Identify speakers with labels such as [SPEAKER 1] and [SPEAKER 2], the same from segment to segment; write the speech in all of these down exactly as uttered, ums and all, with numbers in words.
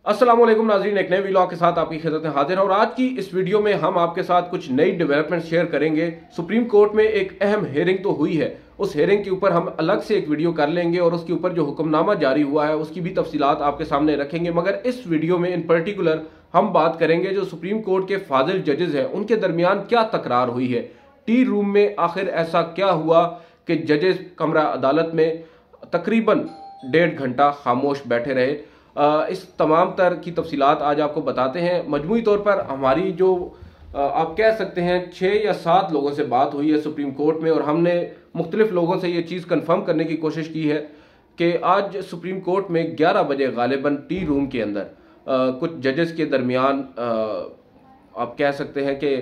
[SPEAKER 1] अस्सलाम वालेकुम नाज़रीन, एक नए वीडियो के साथ आपकी खिदमत में हाजिर है। और आज की इस वीडियो में हम आपके साथ कुछ नई डेवलपमेंट शेयर करेंगे। सुप्रीम कोर्ट में एक अहम हेयरिंग तो हुई है, उस हेयरिंग के ऊपर हम अलग से एक वीडियो कर लेंगे और उसके ऊपर जो हुक्मनामा जारी हुआ है उसकी भी तफसीलात आपके सामने रखेंगे। मगर इस वीडियो में इन पर्टिकुलर हम बात करेंगे जो सुप्रीम कोर्ट के फाजिल जजेस हैं उनके दरमियान क्या तकरार हुई है, टी रूम में आखिर ऐसा क्या हुआ कि जजेस कमरा अदालत में तकरीबन डेढ़ घंटा खामोश बैठे रहे। इस तमाम तर की तफसीलात आज आपको बताते हैं। मजमूई तौर पर हमारी जो आप कह सकते हैं छः या सात लोगों से बात हुई है सुप्रीम कोर्ट में और हमने मुख्तलिफ लोगों से ये चीज़ कंफर्म करने की कोशिश की है कि आज सुप्रीम कोर्ट में ग्यारह बजे गालिबन टी रूम के अंदर आ, कुछ जजेस के दरमियान आप कह सकते हैं कि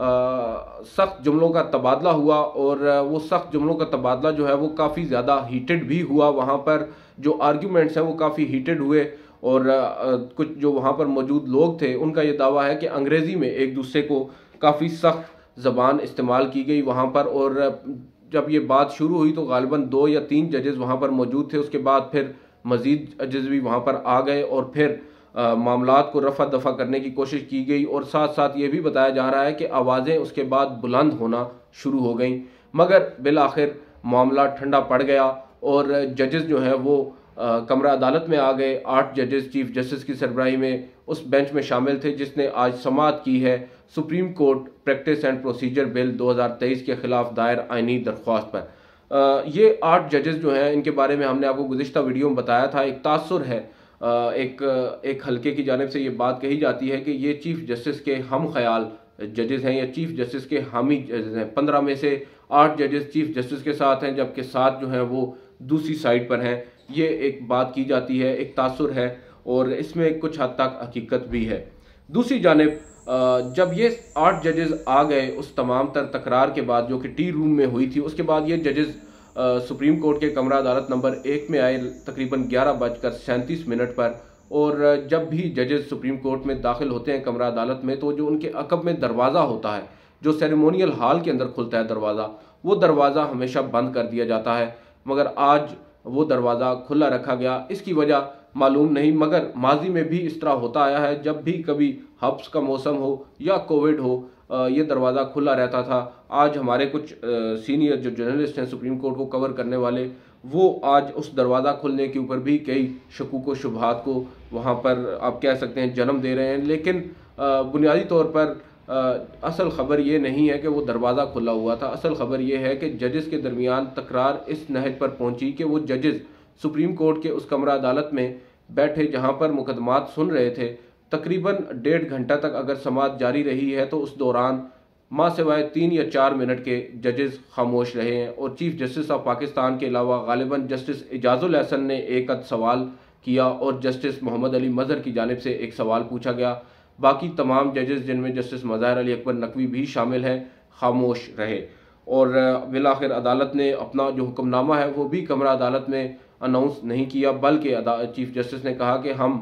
[SPEAKER 1] सख्त जुमलों का तबादला हुआ और वो सख्त जुमलों का तबादला जो है वो काफ़ी ज़्यादा हीटेड भी हुआ। वहाँ पर जो आर्ग्यूमेंट्स हैं वो काफ़ी हीटेड हुए और कुछ जो वहाँ पर मौजूद लोग थे उनका ये दावा है कि अंग्रेज़ी में एक दूसरे को काफ़ी सख्त ज़बान इस्तेमाल की गई वहाँ पर। और जब ये बात शुरू हुई तो गालिबन दो या तीन जजेस वहाँ पर मौजूद थे। उसके बाद फिर मज़ीद जजेस भी वहाँ पर आ गए और फिर मामलात को रफा दफा करने की कोशिश की गई और साथ साथ ये भी बताया जा रहा है कि आवाज़ें उसके बाद बुलंद होना शुरू हो गई। मगर बिल आखिर मामला ठंडा पड़ गया और जजेस जो हैं वो आ, कमरा अदालत में आ गए। आठ जजेस चीफ जस्टिस की सरबराही में उस बेंच में शामिल थे जिसने आज समाअत की है supreme court practice and procedure bill दो हज़ार तेईस के खिलाफ दायर आइनी दरख्वास्त पर। आ, ये आठ जजेस जो हैं इनके बारे में हमने आपको गुज़िश्ता वीडियो में बताया था। एक तासुर है, आ, एक एक हल्के की जानिब से ये बात कही जाती है कि ये चीफ जस्टिस के हम ख्याल जजेस हैं या चीफ जस्टिस के हामी जजेस हैं। पंद्रह में से आठ जजेस चीफ जस्टिस के साथ हैं जबकि सात जो हैं वो दूसरी साइड पर हैं। ये एक बात की जाती है, एक तासुर है और इसमें कुछ हद तक हकीकत भी है। दूसरी जानिब जब ये आठ जजेस आ गए उस तमाम तर तकरार के बाद जो कि टी रूम में हुई थी, उसके बाद ये जजेस सुप्रीम कोर्ट के कमरा अदालत नंबर एक में आए तकरीबन ग्यारह बजकर सैंतीस मिनट पर। और जब भी जजेस सुप्रीम कोर्ट में दाखिल होते हैं कमरा अदालत में तो जो उनके अकब में दरवाज़ा होता है, जो सेरेमोनियल हॉल के अंदर खुलता है दरवाज़ा, वो दरवाज़ा हमेशा बंद कर दिया जाता है। मगर आज वो दरवाज़ा खुला रखा गया, इसकी वजह मालूम नहीं। मगर माजी में भी इस तरह होता आया है, जब भी कभी हब्स का मौसम हो या कोविड हो ये दरवाज़ा खुला रहता था। आज हमारे कुछ सीनियर जो जर्नलिस्ट हैं सुप्रीम कोर्ट को कवर करने वाले, वो आज उस दरवाज़ा खुलने के ऊपर भी कई शकूक व शुबहात को वहाँ पर आप कह सकते हैं जन्म दे रहे हैं। लेकिन बुनियादी तौर पर आ, असल ख़बर ये नहीं है कि वो दरवाज़ा खुला हुआ था। असल ख़बर ये है कि जजेस के दरमियान तकरार इस नहज पर पहुंची कि वो जजेस सुप्रीम कोर्ट के उस कमरा अदालत में बैठे जहां पर मुकदमात सुन रहे थे। तकरीबन डेढ़ घंटा तक अगर समाअत जारी रही है तो उस दौरान माँ सिवाय तीन या चार मिनट के जजेस खामोश रहे हैं। और चीफ जस्टिस ऑफ पाकिस्तान के अलावा गालिबन जस्टिस एजाजुल एहसन ने एक अद सवाल किया और जस्टिस मोहम्मद अली मजहर की जानिब से एक सवाल पूछा गया। बाकी तमाम जजेस जिनमें जस्टिस मज़ाहिर अली अकबर नकवी भी शामिल हैं खामोश रहे। और बिलाखिर अदालत ने अपना जो हुक्मनामा है वो भी कमरा अदालत में अनाउंस नहीं किया, बल्कि चीफ जस्टिस ने कहा कि हम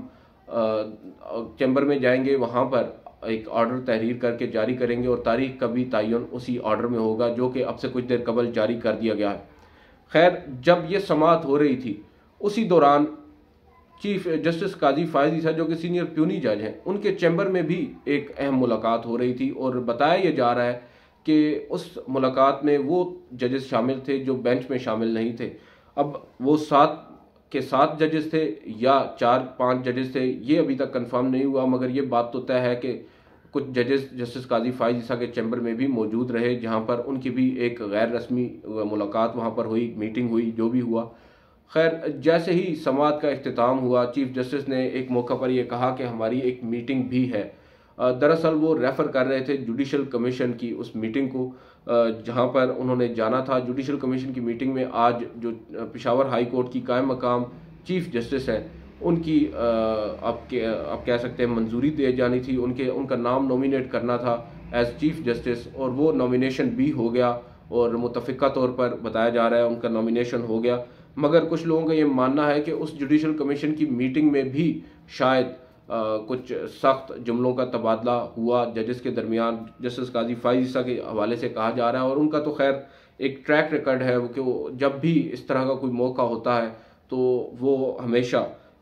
[SPEAKER 1] चैम्बर में जाएंगे, वहाँ पर एक ऑर्डर तहरीर करके जारी करेंगे और तारीख का भी तयन उसी ऑर्डर में होगा जो कि अब से कुछ देर कबल जारी कर दिया गया है। खैर, जब ये समाअत हो रही थी उसी दौरान चीफ जस्टिस काजी फायद ईसा जो कि सीनियर प्यूनी जज हैं, उनके चैम्बर में भी एक अहम मुलाकात हो रही थी और बताया यह जा रहा है कि उस मुलाकात में वो जजेस शामिल थे जो बेंच में शामिल नहीं थे। अब वो सात के सात जजेस थे या चार पांच जजेस थे ये अभी तक कंफर्म नहीं हुआ, मगर ये बात तो तय है कि कुछ जजेस जस्टिस काजी फायद ईसा के चैम्बर में भी मौजूद रहे जहाँ पर उनकी भी एक गैर रस्मी मुलाकात वहाँ पर हुई, मीटिंग हुई, जो भी हुआ। खैर, जैसे ही समाअत का इख्तिताम हुआ चीफ जस्टिस ने एक मौका पर यह कहा कि हमारी एक मीटिंग भी है। दरअसल वो रेफ़र कर रहे थे जुडिशल कमीशन की उस मीटिंग को जहां पर उन्होंने जाना था। जुडिशल कमीशन की मीटिंग में आज जो पेशावर हाई कोर्ट की कायम मकाम चीफ जस्टिस हैं उनकी आप के आप कह सकते हैं मंजूरी दे जानी थी, उनके उनका नाम नॉमिनेट करना था एज चीफ जस्टिस और वो नॉमिनेशन भी हो गया और मुतफ़िका तौर पर बताया जा रहा है उनका नॉमिनेशन हो गया। मगर कुछ लोगों का ये मानना है कि उस जुडिशल कमीशन की मीटिंग में भी शायद आ, कुछ सख्त जुमलों का तबादला हुआ जजेस के दरमियान। जस्टिस काजी फायद ईसा के हवाले से कहा जा रहा है और उनका तो खैर एक ट्रैक रिकॉर्ड है कि वो जब भी इस तरह का कोई मौका होता है तो वो हमेशा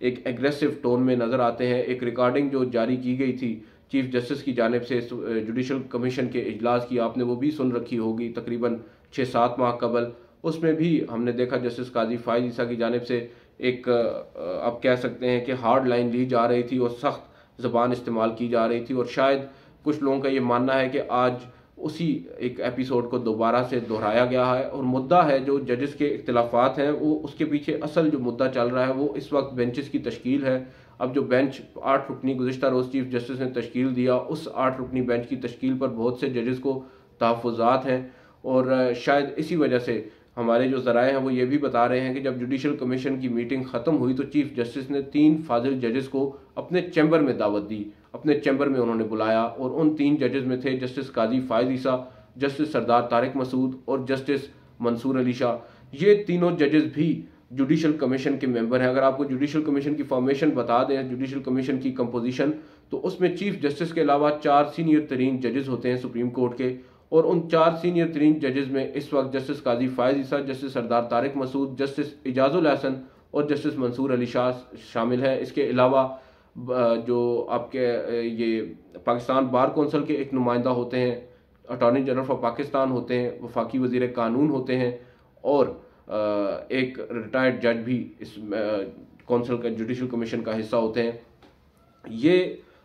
[SPEAKER 1] एक एग्रेसिव टोन में नज़र आते हैं। एक रिकॉर्डिंग जो जारी की गई थी चीफ जस्टिस की जानिब से जुडिशल कमीशन के इजलास की, आपने वो भी सुन रखी होगी तकरीबन छः सात माह कबल। उसमें भी हमने देखा जस्टिस काजी फायद ईसा की जानिब से एक आप कह सकते हैं कि हार्ड लाइन ली जा रही थी और सख्त ज़बान इस्तेमाल की जा रही थी। और शायद कुछ लोगों का ये मानना है कि आज उसी एक एपिसोड को दोबारा से दोहराया गया है और मुद्दा है जो जजेस के इख्तिलाफात हैं, वो उसके पीछे असल जो मुद्दा चल रहा है वो इस वक्त बेंचेस की तश्कील है। अब जो बेंच आठ रुकनी गुज़िश्ता रोज़ चीफ जस्टिस ने तश्कील दिया, उस आठ रुकनी बेंच की तश्कील पर बहुत से जजेस को तहफ़्फ़ुज़ात हैं और शायद इसी वजह से हमारे जो ज़राए हैं वो ये भी बता रहे हैं कि जब जुडिशल कमीशन की मीटिंग ख़त्म हुई तो चीफ जस्टिस ने तीन फाजिल जजेस को अपने चैम्बर में दावत दी, अपने चैम्बर में उन्होंने बुलाया और उन तीन जजेस में थे जस्टिस काजी फायद ईसा, जस्टिस सरदार तारिक मसूद और जस्टिस मंसूर अली शाह। ये तीनों जजेस भी जुडिशल कमीशन के मेंबर हैं। अगर आपको जुडिशल कमीशन की फॉर्मेशन बता दें, जुडिशल कमीशन की कंपोजिशन, तो उसमें चीफ जस्टिस के अलावा चार सीनियर तरीन जजेस होते हैं सुप्रीम कोर्ट के और उन चार सीनियर तरीन जजेस में इस वक्त justice Qazi Faez Isa, justice Sardar Tariq Masood, justice Ijazul Hasan और जस्टिस मंसूर अली शाह शामिल हैं। इसके अलावा जो आपके ये पाकिस्तान बार कौंसिल के एक नुमाइंदा होते हैं, अटॉर्नी जनरल ऑफ पाकिस्तान होते हैं, वफाकी वज़ीर कानून होते हैं और एक रिटायर्ड जज भी इस कौंसिल का जुडिशल कमीशन का हिस्सा होते हैं। ये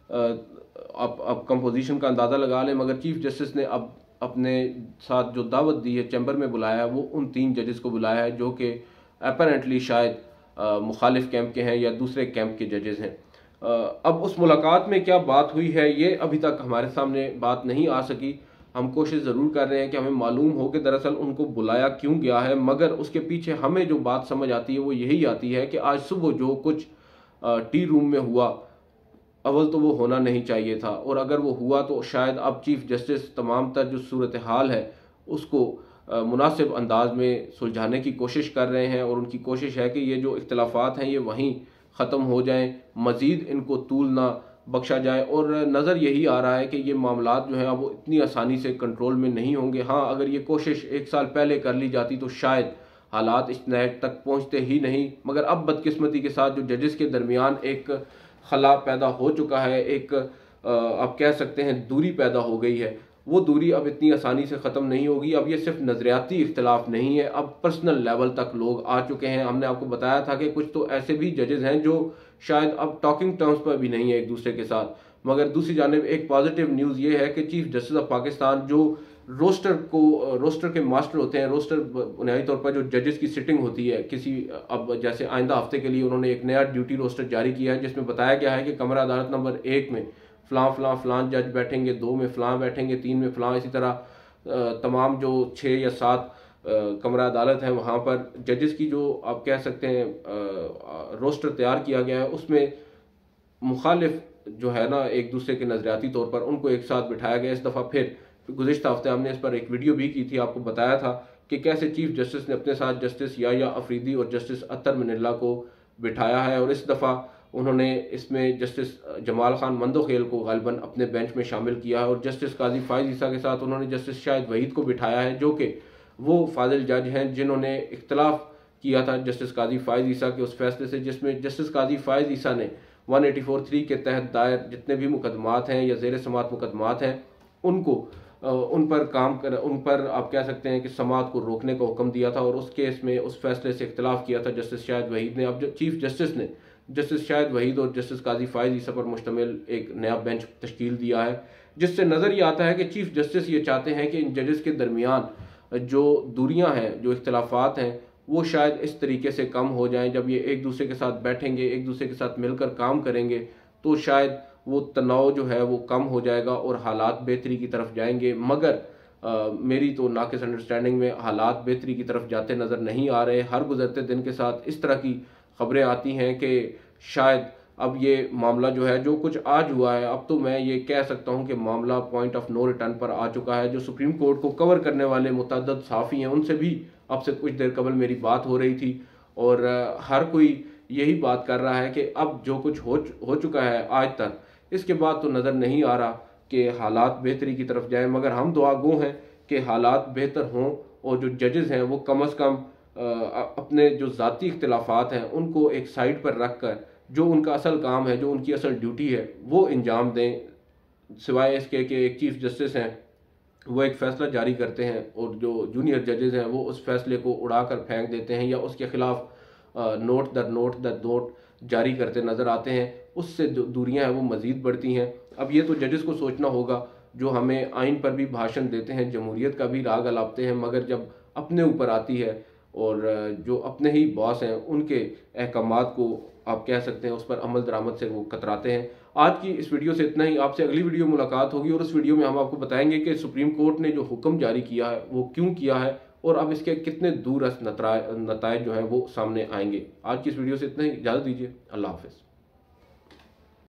[SPEAKER 1] आप आप कंपोजिशन का अंदाज़ा लगा लें, मगर चीफ जस्टिस ने अब अपने साथ जो दावत दी है, चैम्बर में बुलाया है, वो उन तीन जजेस को बुलाया है जो कि अपेरेंटली शायद मुखालिफ कैंप के हैं या दूसरे कैंप के जजेस हैं। अब उस मुलाकात में क्या बात हुई है ये अभी तक हमारे सामने बात नहीं आ सकी। हम कोशिश ज़रूर कर रहे हैं कि हमें मालूम हो कि दरअसल उनको बुलाया क्यों गया है, मगर उसके पीछे हमें जो बात समझ आती है वो यही आती है कि आज सुबह जो कुछ टी रूम में हुआ, अव्वल तो वो होना नहीं चाहिए था और अगर वो हुआ तो शायद अब चीफ जस्टिस तमाम तर जो सूरत हाल है उसको मुनासिब अंदाज में सुलझाने की कोशिश कर रहे हैं और उनकी कोशिश है कि ये जो इख्तिलाफात हैं ये वहीं ख़त्म हो जाएं, मज़ीद इनको तूल ना बख्शा जाए। और नज़र यही आ रहा है कि ये मामलात जो हैं अब वो इतनी आसानी से कंट्रोल में नहीं होंगे। हाँ, अगर ये कोशिश एक साल पहले कर ली जाती तो शायद हालात इस नहज तक पहुँचते ही नहीं, मगर अब बदकिस्मती के साथ जो जजेस के दरमियान एक खला पैदा हो चुका है, एक आप कह सकते हैं दूरी पैदा हो गई है, वो दूरी अब इतनी आसानी से ख़त्म नहीं होगी। अब ये सिर्फ नज़रियाती इख्तिलाफ नहीं है, अब पर्सनल लेवल तक लोग आ चुके हैं। हमने आपको बताया था कि कुछ तो ऐसे भी जजेस हैं जो शायद अब टॉकिंग टर्म्स पर भी नहीं है एक दूसरे के साथ। मगर दूसरी जानिब एक पॉजिटिव न्यूज़ ये है कि चीफ जस्टिस ऑफ पाकिस्तान जो रोस्टर को रोस्टर के मास्टर होते हैं, रोस्टर बुनियादी तौर पर जो जजेस की सिटिंग होती है किसी, अब जैसे आइंदा हफ्ते के लिए उन्होंने एक नया ड्यूटी रोस्टर जारी किया है जिसमें बताया गया है कि कमरा अदालत नंबर एक में फ़लाँ फ़लाँ फ़लाँ जज बैठेंगे, दो में फ़लाँ बैठेंगे, तीन में फ़लाँ, इसी तरह तमाम जो छः या सात कमरा अदालत हैं वहाँ पर जजेस की जो आप कह सकते हैं रोस्टर तैयार किया गया है उसमें मुखालिफ जो है ना एक दूसरे के नज़रियाती तौर पर उनको एक साथ बिठाया गया। इस दफ़ा फिर गुज़िश्ता हफ्ते हमने इस पर एक वीडियो भी की थी, आपको बताया था कि कैसे चीफ जस्टिस ने अपने साथ जस्टिस याया अफरीदी और जस्टिस अतर मिनल्ला को बिठाया है और इस दफ़ा उन्होंने इसमें जस्टिस जमाल खान मंदोखेल को गालिबन अपने बेंच में शामिल किया है और जस्टिस काजी फायद ईसा के साथ उन्होंने जस्टिस शाहिद वहीद को बिठाया है जो कि वो फाजिल जज हैं जिन्होंने इख्तलाफ किया था जस्टिस काजी फायद ईसा के उस फैसले से जिसमें जस्टिस काजी फायद ईसा ने वन एटी फोर थ्री के तहत दायर जितने भी मुकदमात हैं या ज़ेर समात मुकदमात हैं उनको उन पर काम कर उन पर आप कह सकते हैं कि समात को रोकने का हुक्म दिया था और उस केस में उस फैसले से इख्तलाफ किया था जस्टिस शाहिद वहीद ने। अब जो चीफ जस्टिस ने जस्टिस शाहिद वहीद और जस्टिस काजी फायद ईसा पर मुश्तमिल एक नया बेंच तश्कील दिया है जिससे नज़र ये आता है कि चीफ जस्टिस ये चाहते हैं कि इन जजेस के दरमियान जो दूरियां हैं, जो इख्तलाफात हैं, वो शायद इस तरीके से कम हो जाएं। जब ये एक दूसरे के साथ बैठेंगे, एक दूसरे के साथ मिलकर काम करेंगे तो शायद वो तनाव जो है वो कम हो जाएगा और हालात बेहतरी की तरफ जाएंगे। मगर आ, मेरी तो नाकिस अंडरस्टैंडिंग में हालात बेहतरी की तरफ जाते नज़र नहीं आ रहे। हर गुजरते दिन के साथ इस तरह की खबरें आती हैं कि शायद अब ये मामला जो है जो कुछ आज हुआ है, अब तो मैं ये कह सकता हूँ कि मामला पॉइंट ऑफ नो रिटर्न पर आ चुका है। जो सुप्रीम कोर्ट को कवर करने वाले मुतअद्दिद सहाफ़ी हैं उनसे भी अब से कुछ देर कबल मेरी बात हो रही थी और हर कोई यही बात कर रहा है कि अब जो कुछ हो हो चुका है आज तक, इसके बाद तो नज़र नहीं आ रहा कि हालात बेहतरी की तरफ जाएं। मगर हम दुआ गो हैं कि हालात बेहतर हों और जो जजेस हैं वो कम अज़ कम अपने जो ज़ाती इख्तिलाफात हैं उनको एक साइड पर रख कर जो उनका असल काम है, जो उनकी असल ड्यूटी है, वो अंजाम दें। सिवाय इसके कि एक चीफ जस्टिस हैं, वो एक फ़ैसला जारी करते हैं और जो जूनियर जजेस हैं वो उस फैसले को उड़ाकर फेंक देते हैं या उसके खिलाफ नोट दर नोट दर नोट जारी करते नज़र आते हैं, उससे जो दूरियां हैं वो मज़ीद बढ़ती हैं। अब ये तो जजेस को सोचना होगा, जो हमें आइन पर भी भाषण देते हैं, जमहूरियत का भी राग अलापते हैं, मगर जब अपने ऊपर आती है और जो अपने ही बॉस हैं उनके अहकामात को आप कह सकते हैं उस पर अमल दरामद से वो कतराते हैं। आज की इस वीडियो से इतना ही। आपसे अगली वीडियो मुलाकात होगी और उस वीडियो में हम आपको बताएंगे कि सुप्रीम कोर्ट ने जो हुक्म जारी किया है वो क्यों किया है और अब इसके कितने दूरअस्त नतराए जो हैं वो सामने आएंगे। आज की इस वीडियो से इतना ही। इजाज़त दीजिए। अल्लाह हाफिज़।